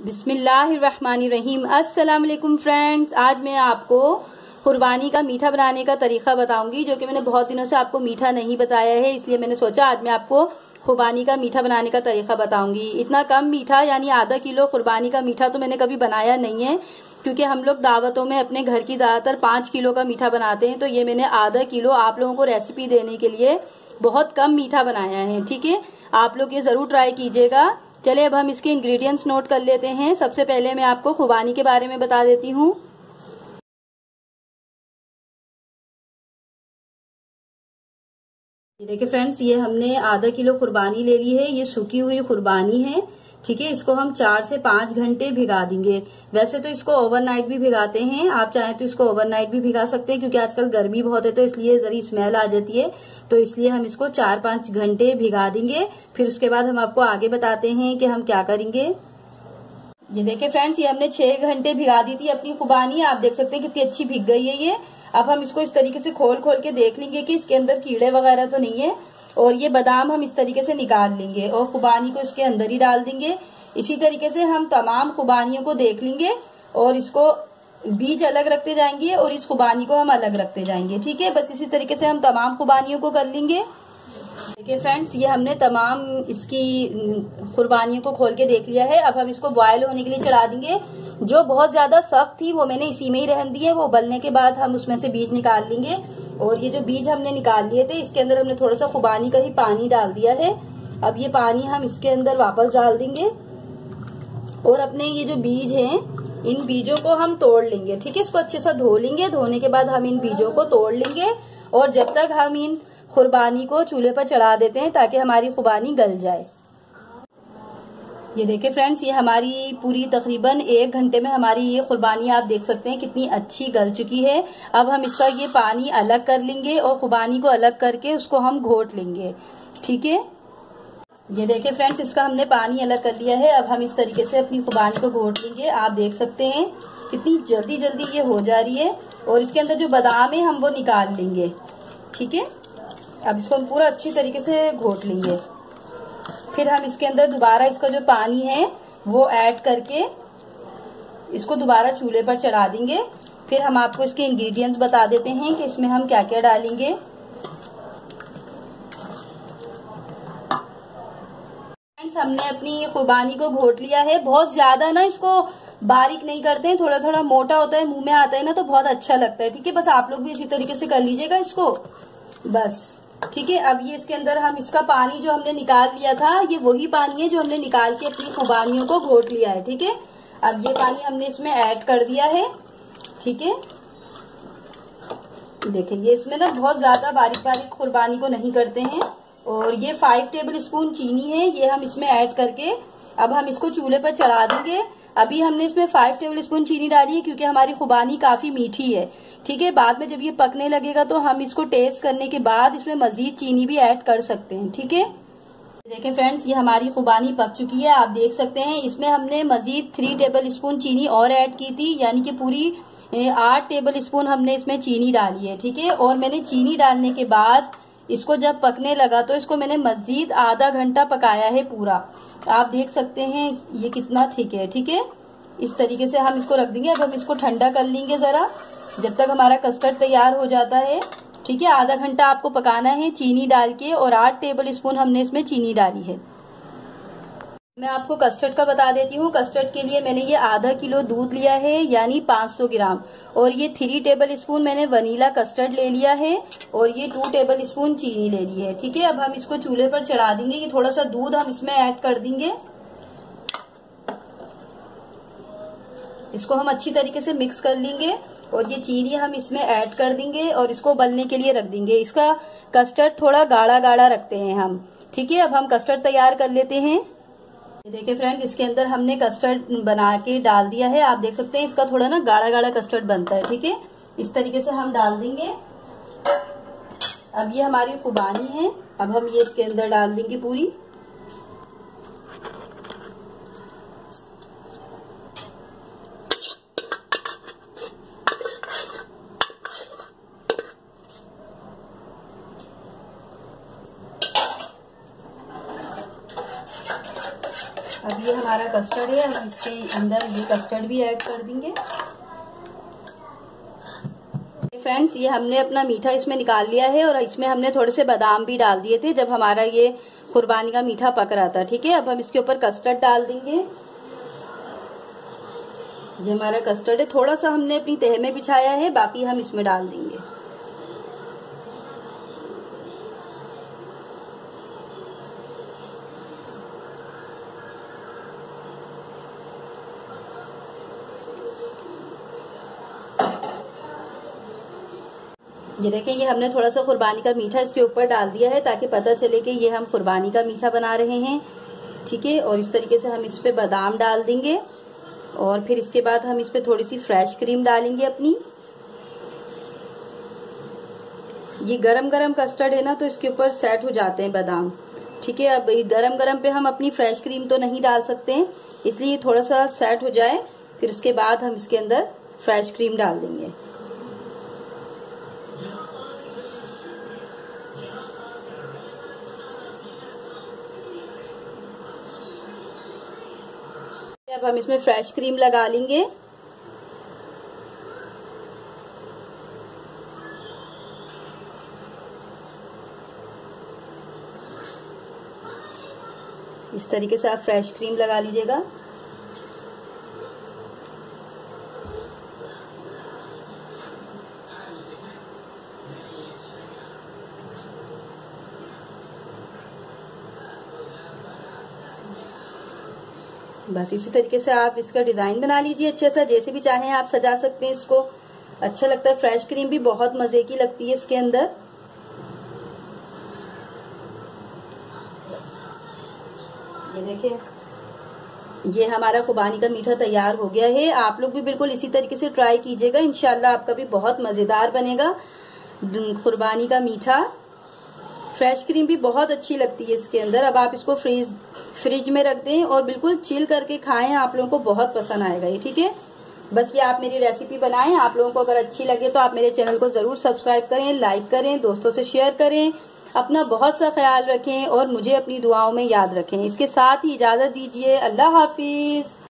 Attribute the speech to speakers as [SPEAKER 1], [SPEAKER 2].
[SPEAKER 1] बिस्मिल्लाहिर्रहमानिर्रहीम। अस्सलाम वालेकुम फ्रेंड्स, आज मैं आपको कुर्बानी का मीठा बनाने का तरीका बताऊंगी, जो कि मैंने बहुत दिनों से आपको मीठा नहीं बताया है, इसलिए मैंने सोचा आज मैं आपको खुबानी का मीठा बनाने का तरीका बताऊंगी। इतना कम मीठा यानी आधा किलो कुर्बानी का मीठा तो मैंने कभी बनाया नहीं है, क्योंकि हम लोग दावतों में अपने घर की ज्यादातर 5 किलो का मीठा बनाते हैं। तो ये मैंने आधा किलो आप लोगों को रेसिपी देने के लिए बहुत कम मीठा बनाया है। ठीक है, आप लोग ये जरूर ट्राई कीजिएगा। चले अब हम इसके इंग्रेडिएंट्स नोट कर लेते हैं। सबसे पहले मैं आपको खुबानी के बारे में बता देती हूँ। ये देखिए फ्रेंड्स, ये हमने आधा किलो कुर्बानी ले ली है। ये सूखी हुई कुर्बानी है। ठीक है, इसको हम 4 से 5 घंटे भिगा देंगे। वैसे तो इसको ओवरनाइट भी भिगाते हैं, आप चाहें तो इसको ओवरनाइट भी भिगा सकते हैं, क्योंकि आजकल गर्मी बहुत है तो इसलिए जरी स्मेल आ जाती है। तो इसलिए हम इसको 4-5 घंटे भिगा देंगे। फिर उसके बाद हम आपको आगे बताते हैं कि हम क्या करेंगे। ये देखिए फ्रेंड्स, ये हमने 6 घंटे भिगा दी थी अपनी खुबानी। आप देख सकते हैं कितनी अच्छी भिग गई है ये। अब हम इसको इस तरीके से खोल खोल के देख लेंगे कि इसके अंदर कीड़े वगैरह तो नहीं है। और ये बादाम हम इस तरीके से निकाल लेंगे और खुबानी को इसके अंदर ही डाल देंगे। इसी तरीके से हम तमाम खुबानियों को देख लेंगे और इसको बीज अलग रखते जाएंगे और इस खुबानी को हम अलग रखते जाएंगे। ठीक है, बस इसी तरीके से हम तमाम खुबानियों को कर लेंगे। देखिए फ्रेंड्स, ये हमने तमाम इसकी कुर्बानियों को खोल के देख लिया है। अब हम इसको बॉयल होने के लिए चढ़ा देंगे। जो बहुत ज्यादा सख्त थी वो मैंने इसी में ही रहने दी है। वो उबलने के बाद हम उसमें से बीज निकाल लेंगे। और ये जो बीज हमने निकाल लिए थे, इसके अंदर हमने थोड़ा सा खुबानी का ही पानी डाल दिया है। अब ये पानी हम इसके अंदर वापस डाल देंगे और अपने ये जो बीज हैं, इन बीजों को हम तोड़ लेंगे। ठीक है, इसको अच्छे से धो लेंगे। धोने के बाद हम इन बीजों को तोड़ लेंगे और जब तक हम इन खुरबानी को चूल्हे पर चढ़ा देते हैं ताकि हमारी खुबानी गल जाए। ये देखिए फ्रेंड्स, ये हमारी पूरी तकरीबन 1 घंटे में हमारी ये कुर्बानी आप देख सकते हैं कितनी अच्छी गल चुकी है। अब हम इसका ये पानी अलग कर लेंगे और खुबानी को अलग करके उसको हम घोट लेंगे। ठीक है, ये देखिए फ्रेंड्स, इसका हमने पानी अलग कर लिया है। अब हम इस तरीके से अपनी खुबानी को घोट लेंगे। आप देख सकते हैं कितनी जल्दी जल्दी ये हो जा रही है। और इसके अंदर जो बादाम है हम वो निकाल लेंगे। ठीक है, अब इसको हम पूरा अच्छी तरीके से घोट लेंगे। फिर हम इसके अंदर दोबारा इसका जो पानी है वो ऐड करके इसको दोबारा चूल्हे पर चढ़ा देंगे। फिर हम आपको इसके इंग्रेडिएंट्स बता देते हैं कि इसमें हम क्या क्या डालेंगे। फ्रेंड्स, हमने अपनी खुबानी को घोट लिया है। बहुत ज्यादा ना इसको बारीक नहीं करते हैं, थोड़ा थोड़ा मोटा होता है, मुंह में आता है ना तो बहुत अच्छा लगता है। ठीक है, बस आप लोग भी इसी तरीके से कर लीजिएगा इसको बस। ठीक है, अब ये इसके अंदर हम इसका पानी जो हमने निकाल लिया था, ये वही पानी है जो हमने निकाल के अपनी खुबानियों को घोट लिया है। ठीक है, अब ये पानी हमने इसमें ऐड कर दिया है। ठीक है, देखिए ये इसमें ना बहुत ज्यादा बारीक बारीक खुरबानी को नहीं करते हैं। और ये 5 टेबल स्पून चीनी है, ये हम इसमें ऐड करके अब हम इसको चूल्हे पर चढ़ा देंगे। अभी हमने इसमें 5 टेबल स्पून चीनी डाली है क्योंकि हमारी खुबानी काफी मीठी है। ठीक है, बाद में जब ये पकने लगेगा तो हम इसको टेस्ट करने के बाद इसमें मजीद चीनी भी ऐड कर सकते हैं। ठीक है, देखिए फ्रेंड्स, ये हमारी खुबानी पक चुकी है। आप देख सकते हैं इसमें हमने मजीद 3 टेबल स्पून चीनी और ऐड की थी, यानी कि पूरी 8 टेबल स्पून हमने इसमें चीनी डाली है। ठीक है, और मैंने चीनी डालने के बाद इसको जब पकने लगा तो इसको मैंने मजीद आधा घंटा पकाया है पूरा। आप देख सकते हैं ये कितना थिक है। ठीक है, इस तरीके से हम इसको रख देंगे। अब हम इसको ठंडा कर लेंगे जरा, जब तक हमारा कस्टर्ड तैयार हो जाता है। ठीक है, आधा घंटा आपको पकाना है चीनी डाल के, और 8 टेबल स्पून हमने इसमें चीनी डाली है। मैं आपको कस्टर्ड का बता देती हूँ। कस्टर्ड के लिए मैंने ये आधा किलो दूध लिया है, यानी 500 ग्राम, और ये 3 टेबल स्पून मैंने वनीला कस्टर्ड ले लिया है, और ये 2 टेबल स्पून चीनी ले ली है। ठीक है, अब हम इसको चूल्हे पर चढ़ा देंगे। ये थोड़ा सा दूध हम इसमें ऐड कर देंगे। इसको हम अच्छी तरीके से मिक्स कर लेंगे और ये चीनी हम इसमें ऐड कर देंगे और इसको उबलने के लिए रख देंगे। इसका कस्टर्ड थोड़ा गाढ़ा गाढ़ा रखते हैं हम। ठीक है, अब हम कस्टर्ड तैयार कर लेते हैं। देखिए फ्रेंड्स, इसके अंदर हमने कस्टर्ड बना के डाल दिया है। आप देख सकते हैं इसका थोड़ा ना गाढ़ा गाढ़ा कस्टर्ड बनता है। ठीक है, इस तरीके से हम डाल देंगे। अब ये हमारी खुबानी है, अब हम ये इसके अंदर डाल देंगे पूरी। अब ये हमारी हमारा कस्टर्ड है, हम इसके अंदर ये कस्टर्ड भी ऐड कर देंगे। फ्रेंड्स, ये हमने अपना मीठा इसमें निकाल लिया है और इसमें हमने थोड़े से बादाम भी डाल दिए थे जब हमारा ये कुर्बानी का मीठा पक रहा था। ठीक है, अब हम इसके ऊपर कस्टर्ड डाल देंगे। ये हमारा कस्टर्ड है, थोड़ा सा हमने अपनी तह में बिछाया है, बाकी हम इसमें डाल देंगे। ये देखें, ये हमने थोड़ा सा कुर्बानी का मीठा इसके ऊपर डाल दिया है ताकि पता चले कि ये हम कुर्बानी का मीठा बना रहे हैं। ठीक है, और इस तरीके से हम इस पे बादाम डाल देंगे और फिर इसके बाद हम इस पे थोड़ी सी फ्रेश क्रीम डालेंगे अपनी। ये गरम गरम कस्टर्ड है ना, तो इसके ऊपर सेट हो जाते हैं बादाम। ठीक है, अब गरम गरम पे हम अपनी फ्रेश क्रीम तो नहीं डाल सकते हैं, इसलिए थोड़ा सा सेट हो जाए फिर उसके बाद हम इसके अंदर फ्रेश क्रीम डाल देंगे। अब हम इसमें फ्रेश क्रीम लगा लेंगे। इस तरीके से आप फ्रेश क्रीम लगा लीजिएगा। बस इसी तरीके से आप इसका डिजाइन बना लीजिए अच्छे सा, जैसे भी चाहें आप सजा सकते हैं इसको। अच्छा लगता है, फ्रेश क्रीम भी बहुत मजे की लगती है इसके अंदर। ये देखिए, ये हमारा खुबानी का मीठा तैयार हो गया है। आप लोग भी बिल्कुल इसी तरीके से ट्राई कीजिएगा, इंशाल्लाह आपका भी बहुत मजेदार बनेगा कुर्बानी का मीठा। फ्रेश क्रीम भी बहुत अच्छी लगती है इसके अंदर। अब आप इसको फ्रिज में रख दें और बिल्कुल चिल करके खाएं, आप लोगों को बहुत पसंद आएगा ये। ठीक है, बस ये आप मेरी रेसिपी बनाएं। आप लोगों को अगर अच्छी लगे तो आप मेरे चैनल को जरूर सब्सक्राइब करें, लाइक करें, दोस्तों से शेयर करें। अपना बहुत सा ख्याल रखें और मुझे अपनी दुआओं में याद रखें। इसके साथ ही इजाजत दीजिए। अल्लाह हाफिज।